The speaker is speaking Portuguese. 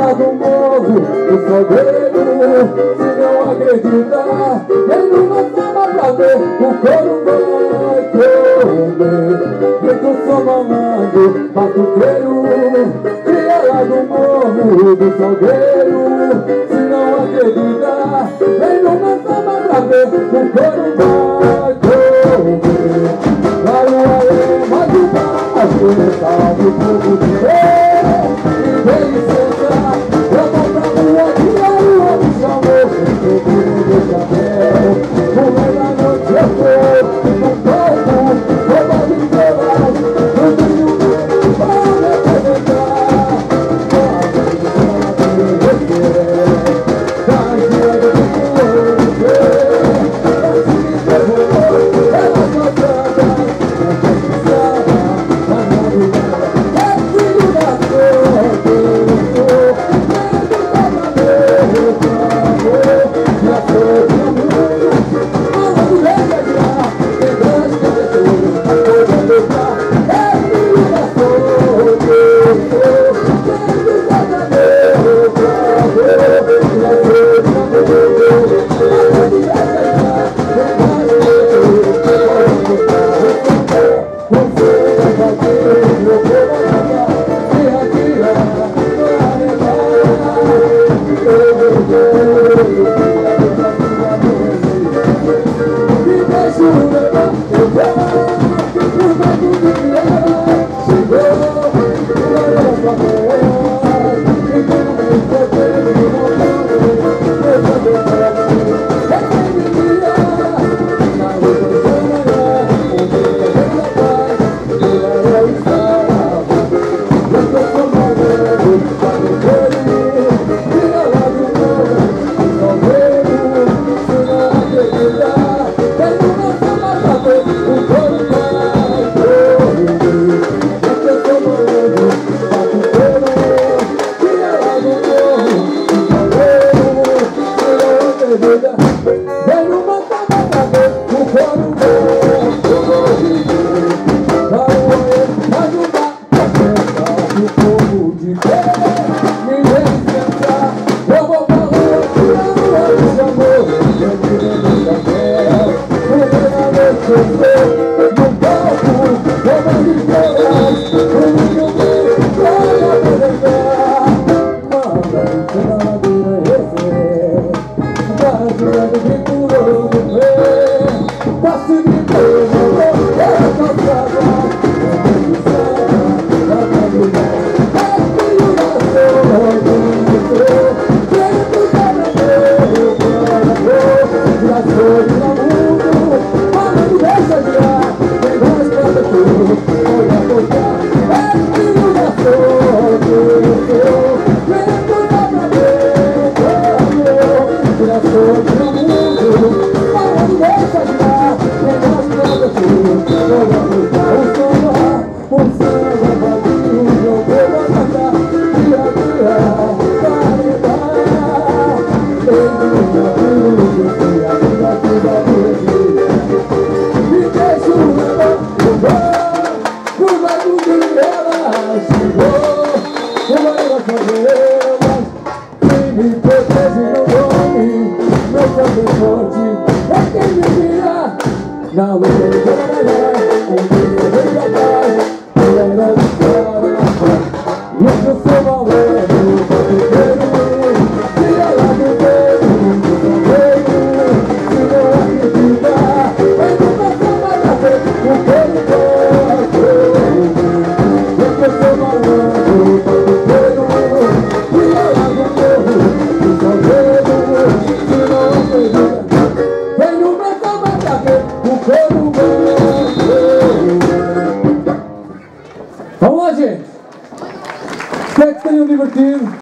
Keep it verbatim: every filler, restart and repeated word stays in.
lá do morro, o salgueiro. Se não acreditar, vem numa samba pra ver, o couro vai comer. Vem que eu sou malandro, batuqueiro, cria lá do morro, do salgueiro. Se não acreditar, vem numa samba pra ver, o couro vai comer. Lá no areia, mas o baixo tá do fogo de rei. E vem licença, eu vou pra rua que a lua me chamou. Eu vim no chapéu, no meio da noite eu tô no palco, roupa de estrelas, no meio do meio para representar. Para você, da dia do que eu se me derrubou, ela só canta, não precisava, na madrugada, é filho da sorte. Vem numa samba pra ver, o couro vai mas não dá pra pensar no fogo de Deus. Ninguém licença, eu vou pra rua que a lua me chamou. Eu tirei no chapéu, no meio da noite eu sou no palco, roupa de estrelas, no meio do meio pra apresentar. Manda você na ladeira receber, tá girando de curou no pé, tá se me pegando, é calçada, é preguiçada, da madrugada, é filho da sorte. Dentro da meu coração, já sou de mundo, mas não deixa de ar, quem gosta de tudo, olha tocar, é filho da sorte. Dentro da meu coração, já sou de mundo, mas não deixa de ar, quem gosta de tudo, olha tocar. O samba, o samba vazio, eu vou cantar, dia a dia, vai dar. Ele me ajuda, se a vida toda perdida, me deixa um levar, eu vou, o lado de ela chegou, o lado das favelas, quem me protege não dorme, meu sangue é forte, é quem me guia, na luta de guerra, onde eu venho atrás, o herói de história, e eu sou malandro, batuqueiro, dia lá do meio, do salgueiro. Se não acreditar, vem numa samba pra ver, o couro vai comer. E eu sou malandro, batuqueiro, dia lá do morro, do salgueiro. Se não acreditar, vem numa samba pra ver, o couro vai comer. Vamos lá, gente! Espero que tenham divertido.